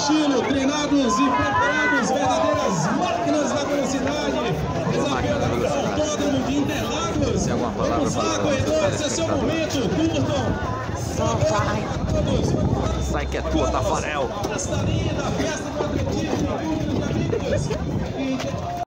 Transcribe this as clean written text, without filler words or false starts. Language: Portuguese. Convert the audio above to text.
estilo, treinados e preparados, verdadeiras máquinas da velocidade. Desafio do Autódromo de Interlagos. Vamos lá, corredores, é seu momento, curtam. Só vai. Sai que é tua, Tafarel. Festa linda, festa do atletismo, amigos.